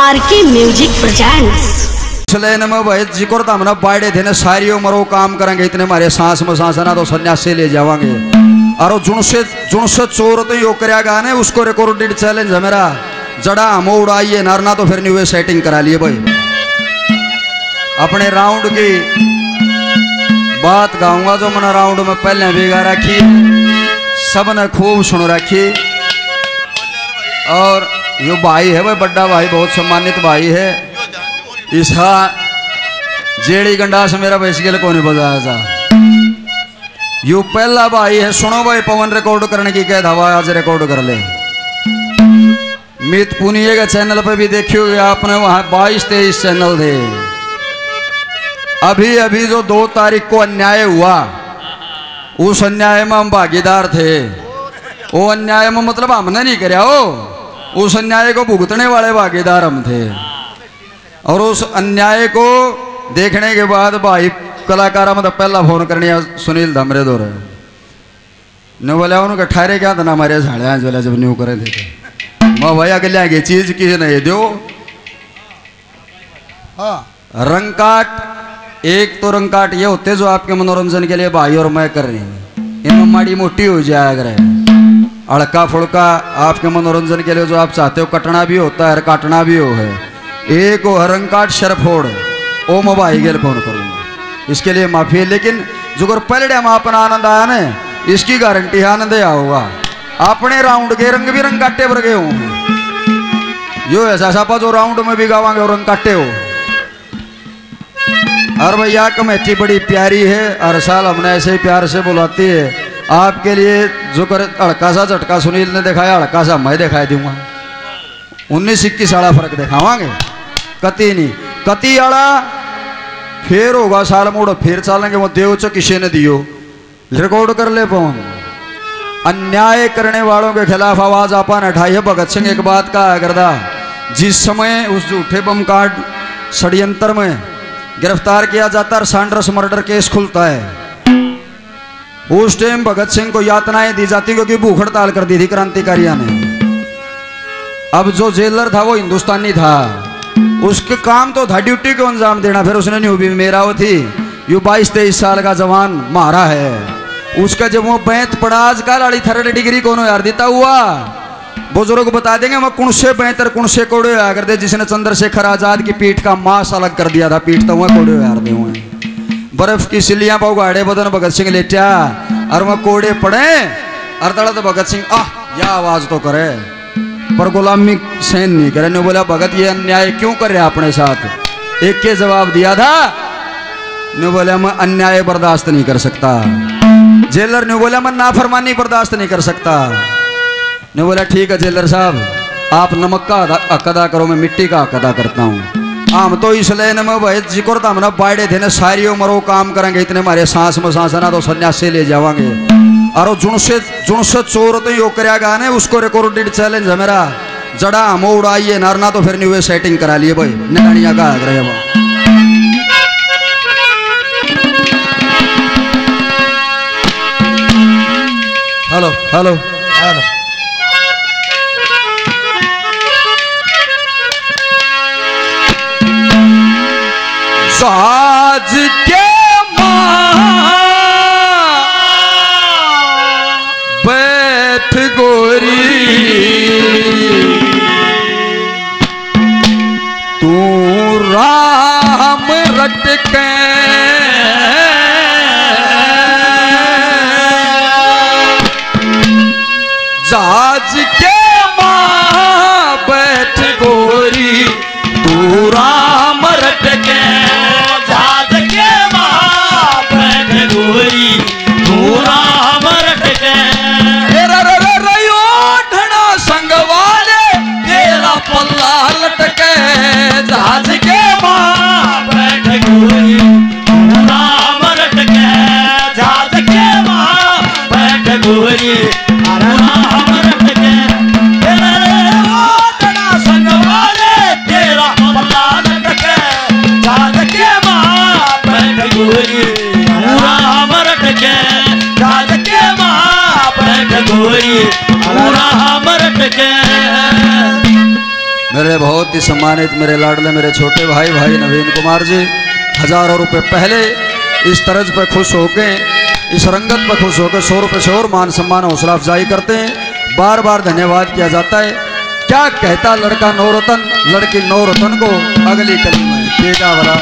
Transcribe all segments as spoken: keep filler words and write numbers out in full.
RK music presents. चले न मैं भाई जिक्र तो हमने बाड़े थे ना सारी उम्र वो काम करेंगे इतने हमारे सांस में सांस ना तो सन्यासी ले जावांगे और जुन से जुन से चोर तो यो करेगा ने उसको रिकॉर्डेड चैलेंज है मेरा जड़ा हम उड़ाइए नरना तो फिर नहीं हुए सेटिंग करा लिए भाई अपने राउंड की बात गाऊंगा जो मैंने राउंड में पहले भिगा रखी सबने खूब सुन रखी और यो भाई है भाई बड़ा भाई बहुत सम्मानित भाई है इसका जेड़ी गंडा से मेरा बैसकेल को नहीं बजाया था यू पहला भाई है सुनो भाई पवन रिकॉर्ड करने की कह हवा आज रिकॉर्ड कर ले मित पुनिया के चैनल पे भी देखियो आपने वहां बाईस तेईस चैनल थे अभी अभी जो दो तारीख को अन्याय हुआ उस अन्याय में हम भागीदार थे वो अन्याय में मतलब हमने नहीं कराया हो उस अन्याय को भुगतने वाले भागीदार हम थे और उस अन्याय को देखने के बाद भाई कलाकारा मतलब पहला फोन करने सुनील धमरे दो रहे न बोला उनका ठहरे क्या था ना हमारे झाड़िया बोला जब न्यू करे थे मैं भैया के लिया चीज की नहीं दो हाँ रंग काट एक तो रंग काट ये होते जो आपके मनोरंजन के लिए भाई और मैं कर रही हूँ इनमें माड़ी मोटी हो जाया करे अड़का फुड़का आपके मनोरंजन के लिए जो आप चाहते हो कटना भी होता है काटना भी हो है एक हो रंग काट शरफोड़ ओ मैं भाई गेल फोन करूँगा इसके लिए माफी है लेकिन जो पहले हम अपना आनंद आया ना इसकी गारंटी आनंद आया होगा अपने राउंड के रंग भी रंग काटे पर गए होंगे यो ऐसा सापा जो राउंड में भी गावांगे और रंग काटे हो और भैया कमेटी बड़ी प्यारी है हर साल हमने ऐसे ही प्यार से बुलाती है आपके लिए जो कर अड़का सा झटका सुनील ने दिखाया अड़का सा मैं दिखाई दूंगा उन्नीस इक्कीस साड़ा फर्क दिखावांगे कति नहीं कति आड़ा फिर होगा साल मोड़ो फिर चलेंगे वो देव चो किसी ने दियो रिकॉर्ड कर ले पवन अन्याय करने वालों के खिलाफ आवाज आपन उठाई है भगत सिंह एक बात का करदा जिस समय उस झूठे बम कार्ड षड्यंत्र में गिरफ्तार किया जाता है सैंडर्स मर्डर केस खुलता है उस टाइम भगत सिंह को यातनाएं दी जाती क्योंकि भूख हड़ताल कर दी थी क्रांतिकारियों ने अब जो जेलर था वो हिंदुस्तानी था उसके काम तो था ड्यूटी को अंजाम देना फिर उसने नहीं भी मेरा वो थी यू बाईस तेईस साल का जवान मारा है उसका जब वो बैंत पड़ा आजकल अड़ी थर्ड डिग्री कौन यार देता हुआ बुजुर्ग बता देंगे मैं कुण से बेहतर कुण से कोड़े यार कर दे जिसने चंद्रशेखर आजाद की पीठ का मांस अलग कर दिया था पीठ तो वह कोड़े यार दे हुए बर्फ की सिलियां पाओ गाड़े बदन भगत सिंह लेटा और वह कोड़े पड़े और तड़ा तो भगत सिंह आह यह आवाज तो करे पर गुलामी सहन नहीं करे ने बोला भगत ये अन्याय क्यों कर रहे अपने साथ एक के जवाब दिया था ने बोला मैं अन्याय बर्दाश्त नहीं कर सकता जेलर ने बोला मैं नाफरमानी बर्दाश्त नहीं कर सकता ने बोला ठीक है जेलर साहब आप नमक का हक अदा करो मैं मिट्टी का हक अदा करता हूँ हम तो इसलिए न मैं भाई जिक्र तो हमने बाड़े थे ना सारी उम्र वो काम करेंगे इतने हमारे सांस में सांस ना तो सन्यासी ले जावांगे और जुन से जुन से चोर तो यो करेगा ने उसको रिकॉर्डेड चैलेंज है मेरा जड़ा हम उड़ाइए नरना तो फिर नहीं हुए सेटिंग करा लिए भाई निरानिया का रहे हेलो हेलो हेलो साज के मां बैठ गोरी तू राम रट के साज के मां बैठ गोरी तू राम रट के जहाज के मां बैठ गोरी राम रट के जहाज के मां बैठ गोरी राम रट के तेरा संग वाले तेरा पल्ला लट के जहाज के मां बैठ गोरी राम रट के जहाज के मां बैठ गोरी राम रट के मेरे बहुत ही सम्मानित मेरे लाडले मेरे छोटे भाई भाई नवीन कुमार जी हजारों रुपए पहले इस तरज पे खुश होके इस रंगत पे खुश होकर सौ रुपये से और मान सम्मान हौसला अफजाई करते हैं। बार बार धन्यवाद किया जाता है। क्या कहता लड़का नौरतन, लड़की नौरतन को अगली कली में बेटा वाला।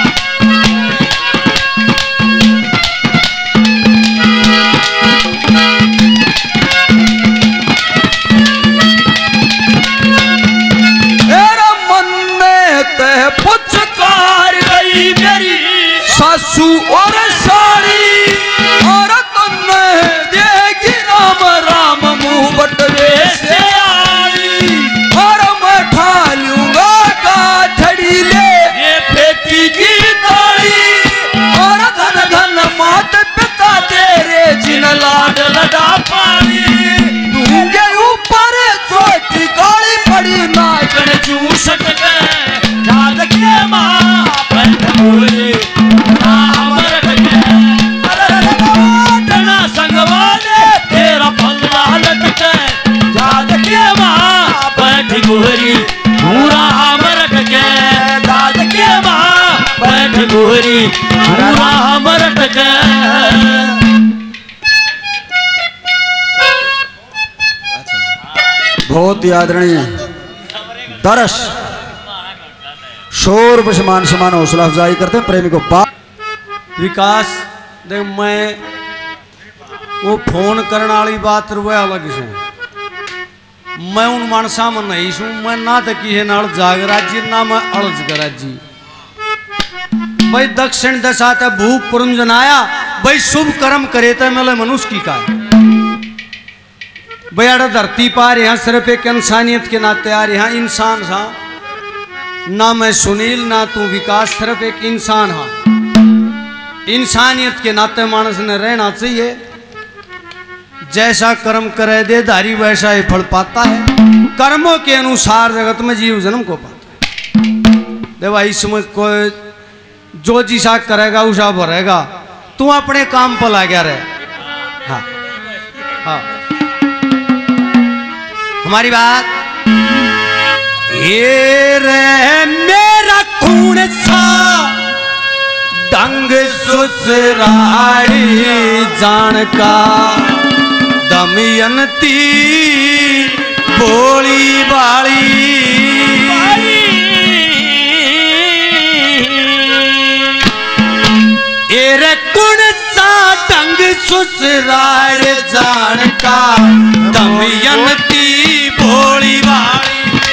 मेरा मन में तह पुचकार गई मेरी सासू और साड़ी, और तुमने देगी राम राम मुंह बटवे से आई, और मैं खा लूंगा गाठड़ी ले ये बेटी की ताड़ी, और धन धन मात पिता तेरे जिन लाड लड़ा पानी, दूंगे ऊपर छोटी काली पड़ी नागन चूसट गए जाद के माँ बैठ हुए गोरी पूरा मरट के दाद के माँ बैठ गोरी पूरा मरट के। बहुत ही आदरणीय दरस शोर पे समान समान हौसला अफजाई करते हैं प्रेमी को बात विकास देख मैं वो फोन करने वाली बात रुए अलग से मैं उन मानसा में नहीं सू मैं ना तो की है नाल जागराजी ना मैं अड़ज कराजी भाई दक्षिण दशा ते भूप पुरंजनाया भाई शुभ कर्म करे तो मेले मनुष्य की का भाई अड़ा धरती पार यहाँ सिर्फ एक इंसानियत के नाते आ यहाँ इंसान था ना मैं सुनील ना तू विकास सिर्फ एक इंसान हा इंसानियत के नाते मानस ने रहना चाहिए। जैसा कर्म करे दे धारी वैसा ही फल पाता है। कर्मों के अनुसार जगत में जीव जन्म को पाता है। देखा इसमें कोई जो जिसा करेगा उसा भरेगा। तू अपने काम पर ला गया रहे। हाँ हाँ हमारी बात ये रे मेरा खून सा डंग ससुराली जान का दमयंती बोली बाली एरे कुण सा डंग ससुराल जान का दमयंती बोली बाली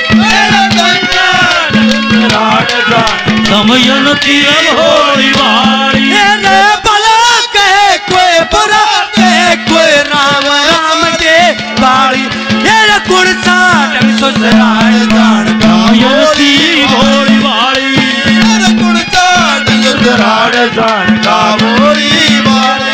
दमयंती बोली बाली एरे भला कहे कोई बुरा कहे कोई राम राम के बाली एरे कुण सा डंग ससुराल जान का दमयंती बोली बाली एरे कुण सा डंग ससुराल जान का बोली बाली।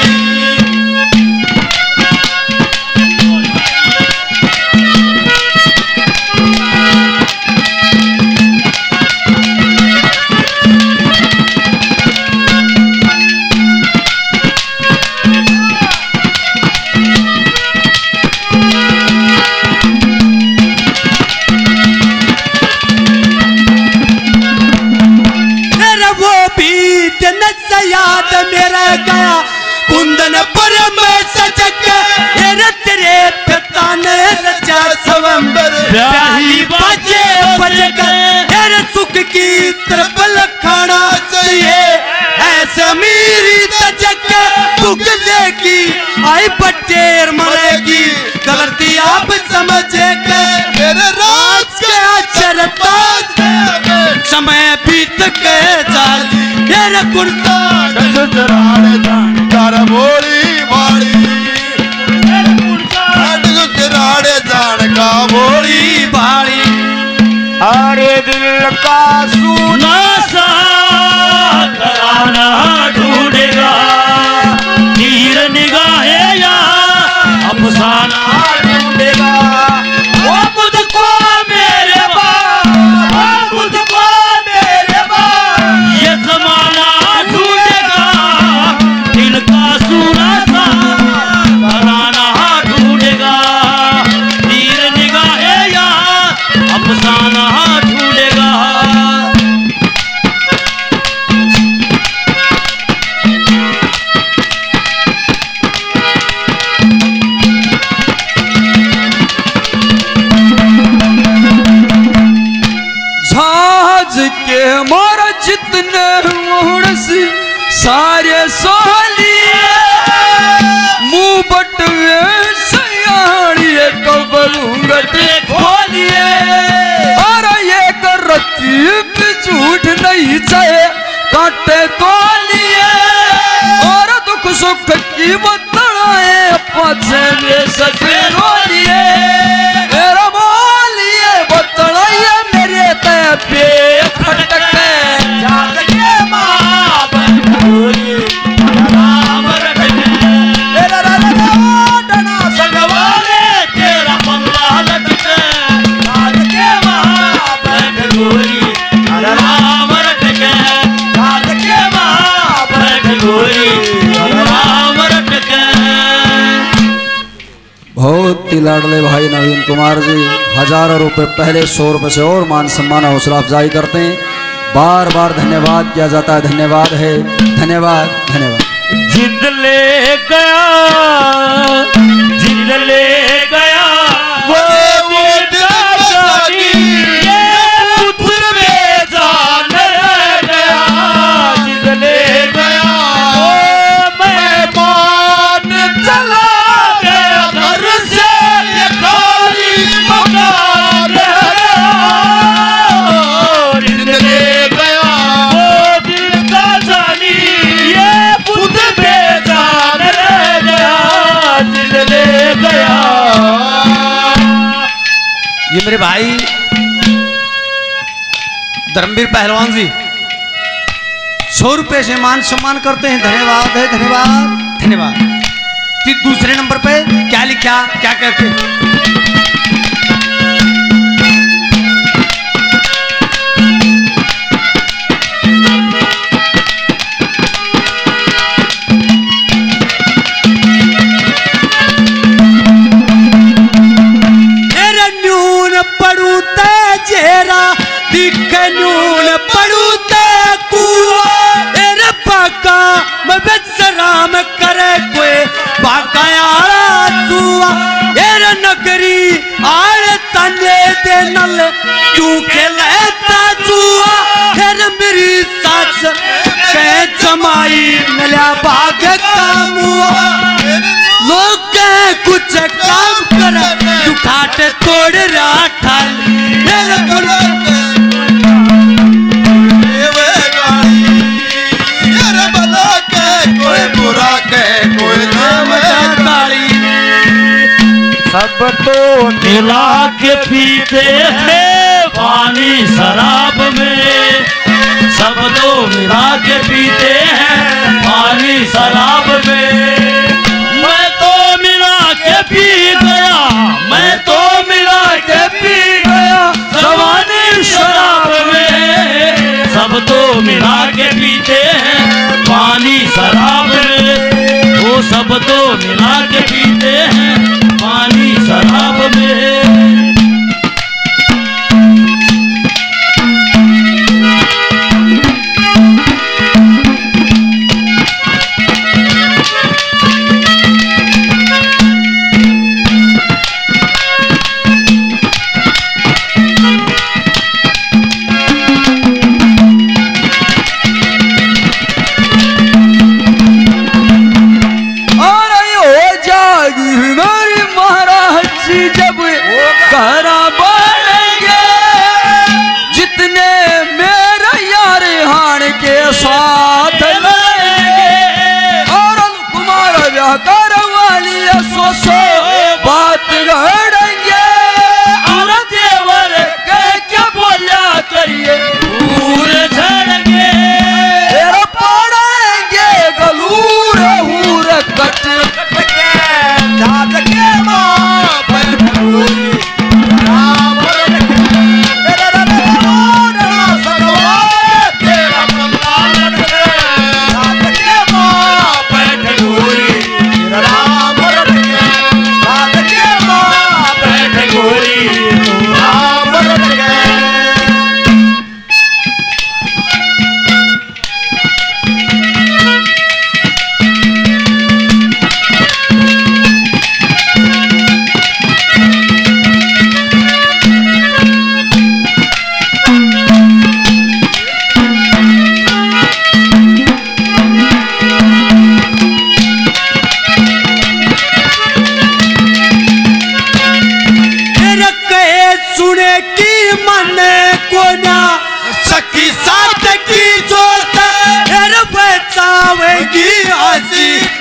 याद मेरा गया कुंदनपुर में सजग तेरे पिता ने रचा स्वयंवर प्यारी बाजे बजग तेरे सुख की तरफ लखाना चाहिए ऐसे मेरी तजग भुग देगी आई बटेर मरेगी गलती आप समझेगा मेरे राज के आचरता समय बीत के जाल मेरे कुर्ता ससुराल जानकार बोली बाली मेरे कुर्ता ससुराल जानका बोली बाली। अरे दिल का सुना सा तराना ढूंढेगा तीर निगाहे या अफसाना ढूंढेगा वो मुझको मेरे बाप वो मुझको मेरे बाप ये जमाना ढूंढेगा दिल का सुना सा तराना ढूंढेगा तीर निगाहे या अफसाना आज के मोर जितने मुड़सी सारे सोहलिए मुंह बटवे सयाड़िए कबरूंगटे खोलिए और ये कर रतीब झूठ नहीं चाहे काटे तोलिए और दुख सुख की बतलाए पाछे में सके रोलिए मेरा बोलिए बतलाइए मेरे ते पे खटके जात के मां बंधुरी राम रटके तेरा डना संगवाले तेरा पल्ला लटके जात के मां बंधुरी राम रटके जात के मां बंधुरी राम रटके। बहुत ही लाडले भाई नवीन कुमार जी हजारों रुपए पहले सौ रुपए से और मान सम्मान हौसला अफजाई करते हैं। बार बार धन्यवाद किया जाता है। धन्यवाद है, धन्यवाद धन्यवाद। जिंद ले गया जिंद ले गया वो जानी ये पुत्र में जान गया जिंद ले गया वो मेहमान चला गया घर से ये खाली मकान जिंद ले गया वो दिल का जानी ये पुत्र बेजान रह गया जिंद ले गया। ये मेरे भाई धर्मवीर पहलवान जी सौ रुपए से मान सम्मान करते हैं। धन्यवाद है, धन्यवाद धन्यवाद। फिर दूसरे नंबर पे क्या लिखा, क्या कहते हैं? जेरा दिख नून पड़ूते कुआ एरे पाका मैं बेसराम करे कोई पाका आला सुआ एरे नगरी आले तने दे नल क्यों खेलता जुआ एरे मेरी सास कह जमाई मिला भाग कामुआ लोग कुछ काम करे तू खाटे तोड़ राठा सब तो मिला के पीते हैं पानी शराब में सब तो मिला के पीते हैं पानी शराब में मैं तो मिला के पी गया मैं तो मिला के पी गया जवानी शराब में सब तो मिला के पीते हैं पानी शराब में वो सब तो मिला के पीते हैं पानी शराब में।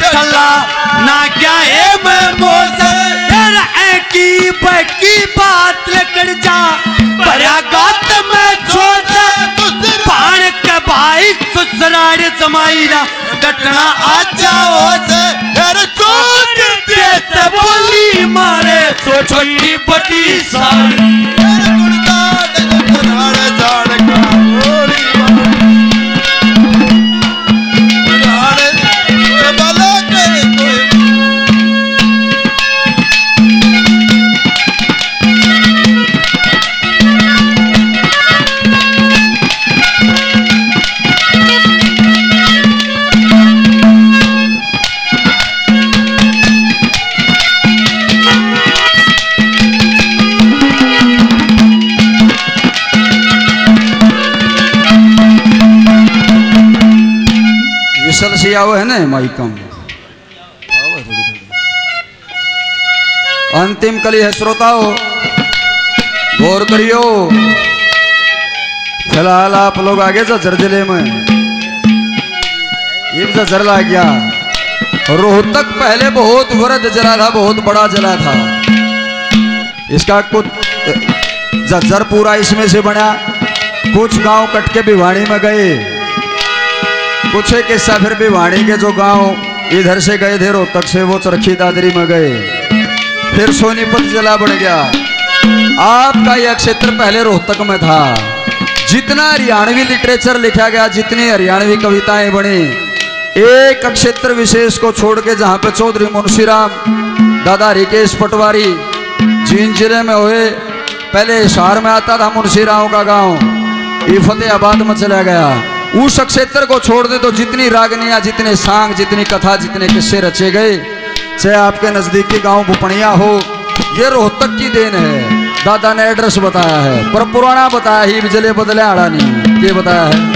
ठल्ला ना क्या है मैं मोस की बकी बात लकड़ जा भरा गात में छोड़ पान के भाई ससुराल जमाईरा डटना आ जाओ से यार चोट देते बोली मारे छोटी बड़ी सारी विसल से आओ है ना माई कम अंतिम कली है श्रोताओ, गौर करियो। फिलहाल आप लोग आगे जर जिले में ये जर ला गया। रोहतक पहले बहुत वृद्ध जिला था, बहुत बड़ा जिला था। इसका कुछ जज्जर पूरा इसमें से बना। कुछ गांव कट के भिवाड़ी में गए, कुछ एक हिस्सा फिर भिवाड़ी के जो गांव इधर से गए थे रोहतक से, वो चरखी दादरी में गए। फिर सोनीपत जिला बढ़ गया। आपका यह क्षेत्र पहले रोहतक में था। जितना हरियाणवी लिटरेचर लिखा गया, जितनी हरियाणवी कविताएं बनी, एक क्षेत्र विशेष को छोड़ के जहां पे चौधरी मुंशीराम, दादा हरिकेश पटवारी जींद जिले में हुए। पहले हिसार में आता था मुंशीराम का गांव, ये फतेहाबाद में चला गया। उस क्षेत्र को छोड़ दे तो जितनी रागनियां, जितने सांग, जितनी कथा, जितने किस्से रचे गए, चाहे आपके नजदीकी गांव भुपणिया हो, ये रोहतक की देन है। दादा ने एड्रेस बताया है, पर पुराना बताया ही, बिजले बदले आड़ा नहीं, ये बताया है।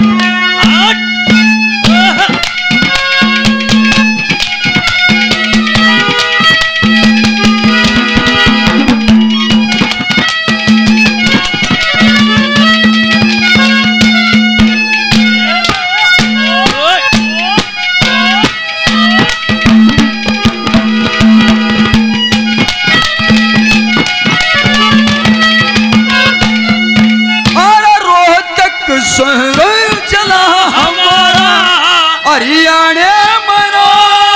चला हमारा हरियाणा मरो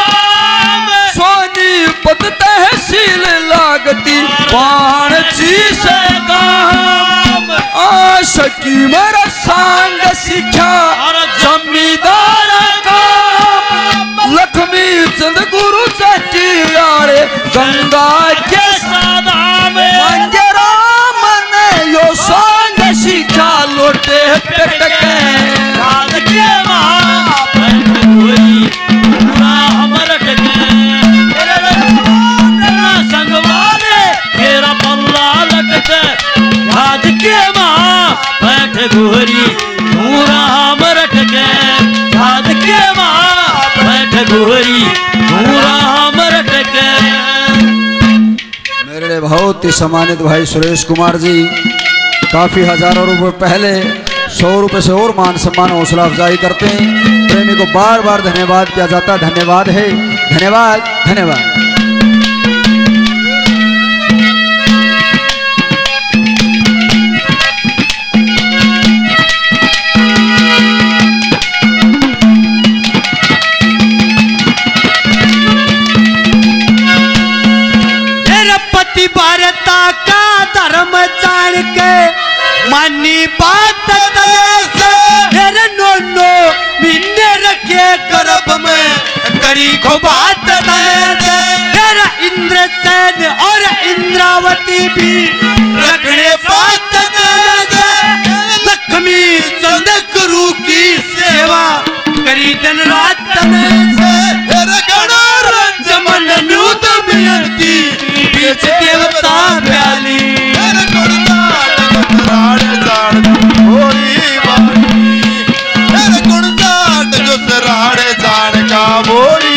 सोनीपत तहसील लागती पाणची से काम आशकी मेरा सांग सीखा जमींदार का लक्ष्मी चंद गुरु चटियारे गंगा के सादा में मंगेराम ने यो सांग सीखा लोटे टटके राज के मां हुई पूरा हमर टके तेरा संगवाले तेरा पल्ला लटके राज के मां बैठ गोरी पूरा हमर टके राज के मां बैठ गोरी पूरा हमर टके। मेरे बहुत ही सम्मानित भाई सुरेश कुमार जी काफी हजारों रुपए पहले सौ रुपए से और मान सम्मान हौसला अफजाई करते हैं। प्रेमी को बार बार धन्यवाद किया जाता है। धन्यवाद है, धन्यवाद, धन्यवाद। पति भारता का धर्म जान के मानी बात तेरे नोनो मिन्ने रखे गर्भ में करी को बात तेरा इंद्रसेन और इंद्रावती भी रखने बात लक्ष्मी चंद गुरु की सेवा करी दिन रात में रंजमन नूत मियंती बीच देवता प्याली बोली